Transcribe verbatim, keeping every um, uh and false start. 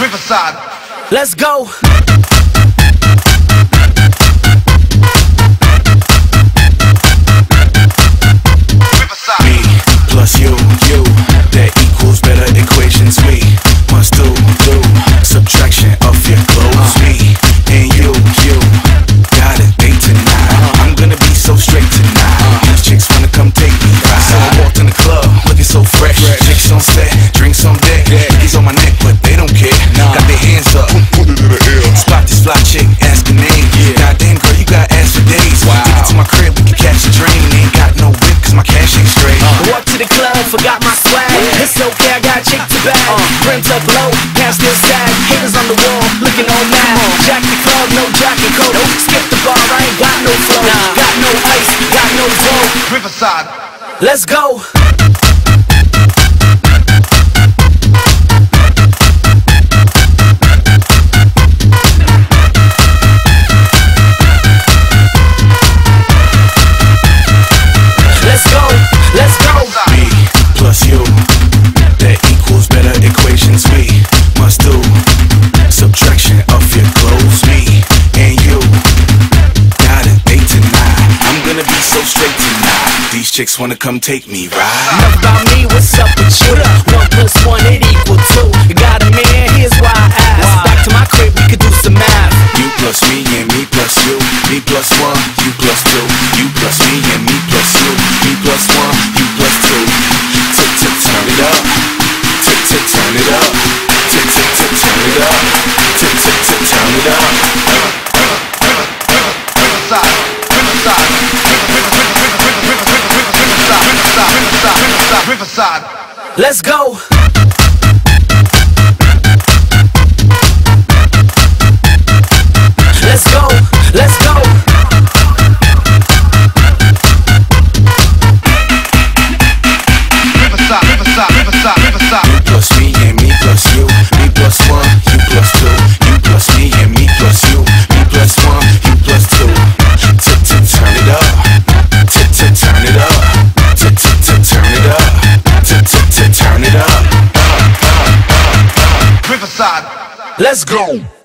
Riverside. Let's go. Riverside. Me plus you, you, that equals better equations. We must do, do, subtraction of your clothes. Me and you, you, got a date tonight. I'm gonna be so straight tonight. These chicks wanna come take me right. So I walked in the club, looking so fresh. Chicks on set, drinks on deck. He's on my neck, but they don't care. Got their hands up, put it in the air. Spot this fly chick, ask her name. Goddamn girl, you got ass for days. Take it to my crib, we can catch a train. Ain't got no whip, cause my cash ain't straight. Walk to the club, forgot my swag. It's okay, I got a chick to bag. Rims up low, pants still sag. Haters on the wall, looking all mad. Jack the club, no jacket coat. Skip the bar, I ain't got no flow. Got no ice, got no dough. Riverside. Let's go. Let's go, let's go. Me plus you, that equals better equations. We must do subtraction of your clothes. Me and you got a date tonight. I'm gonna be so straight tonight. These chicks wanna come take me right. Enough about me, what's up with you? One plus one, it equal two. You got a man, here's why I asked. Back to my crib, we could do some math. You plus me and me plus you. Me plus one, you plus two. You plus me and me plus you. Me plus one, you plus two. Tick tick turn it up. Tick tick turn it up. Tick tick tick turn it up. Tick tick tick turn it up. Riverside. Riverside. Riverside. Riverside. Let's go. Let's go, let's go. Riverside. Riverside. Riverside. Riverside. You plus me and me plus you. Me plus one, you plus two. You plus me and me plus you. Me plus one, you plus two. Tick tick turn it up. Tick tick turn it up. Tick tick tick turn it up. Tick tick tick turn it up. Riverside. Let's go.